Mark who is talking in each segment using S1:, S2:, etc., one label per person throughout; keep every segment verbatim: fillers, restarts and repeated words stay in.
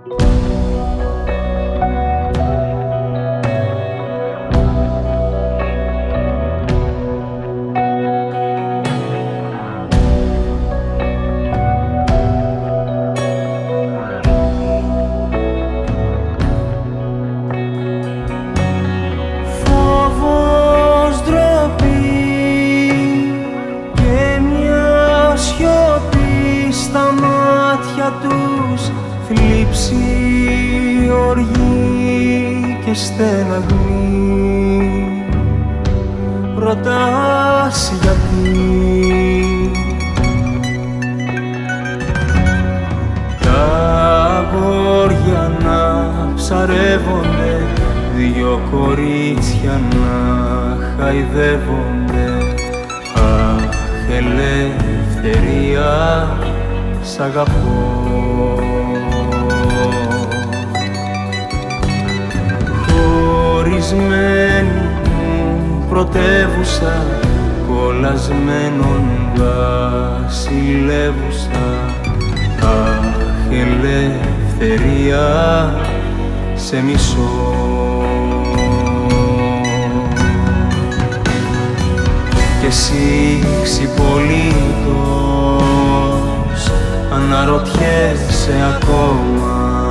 S1: Θλίψη, οργή και στεναγμή. Ρωτάς γιατί τα αγόρια να ψαρεύονται, δυο κορίτσια να χαϊδεύονται. Αχ, ελευθερία, σ' αγαπώ. Χωρισμένη μου πρωτεύουσα, κολλασμένον βασιλεύουσα. Αχ, ελευθερία, σε μισώ. Κι εσύ ξυπολίτως αναρωτιέσαι ακόμα,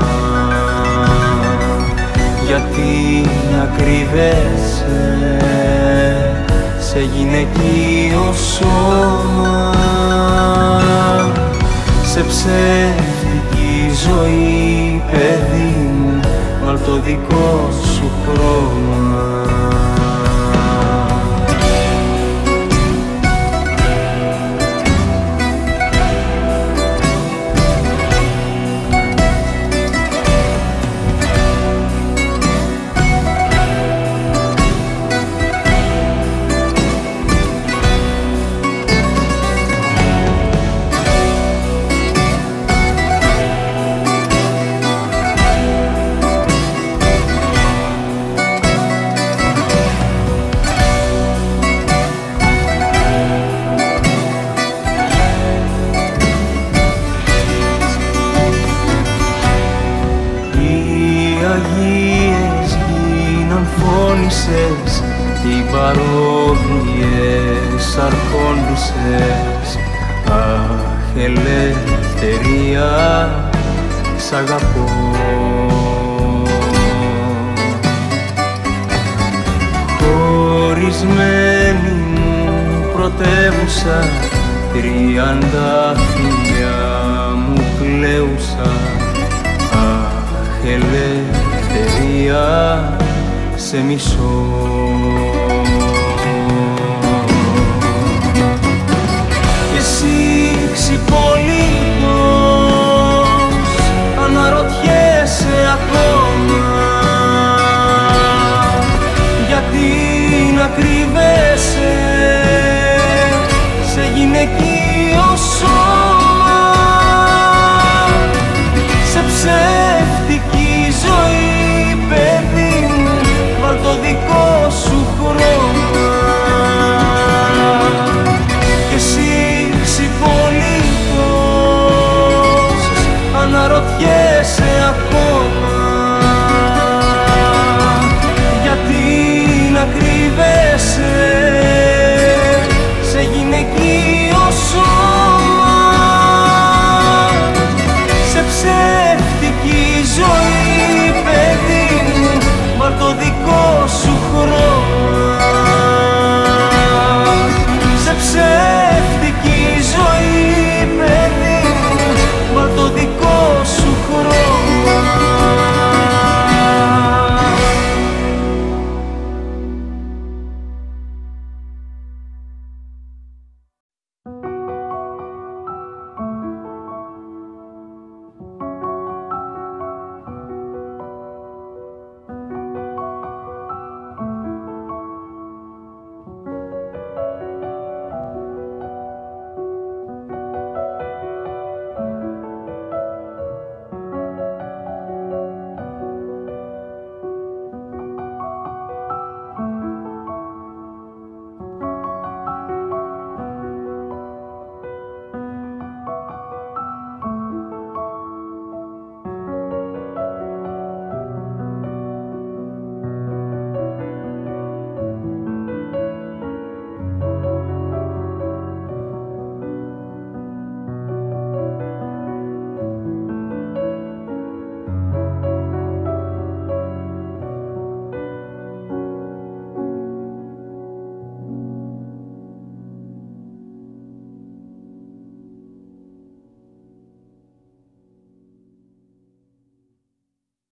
S1: γιατί να κρύβεσαι σε γυναικείο σώμα, σε ψεύτικη ζωή, παιδί μου, βάλ' το δικό σου χρώμα. Αγίες γίναν φώνησες, οι παρόμοιες αρχόντουσες. Αχ, ελευθερία, σ' αγαπώ. Χωρισμένη μου πρωτεύουσα, τριάντα φιλιά μου κλαίουσα. Αχ, ελευθερία, σε μισώ. Κι εσύ ξυπολίτως αναρωτιέσαι ακόμα, γιατί να κρύβεσαι σε γυναική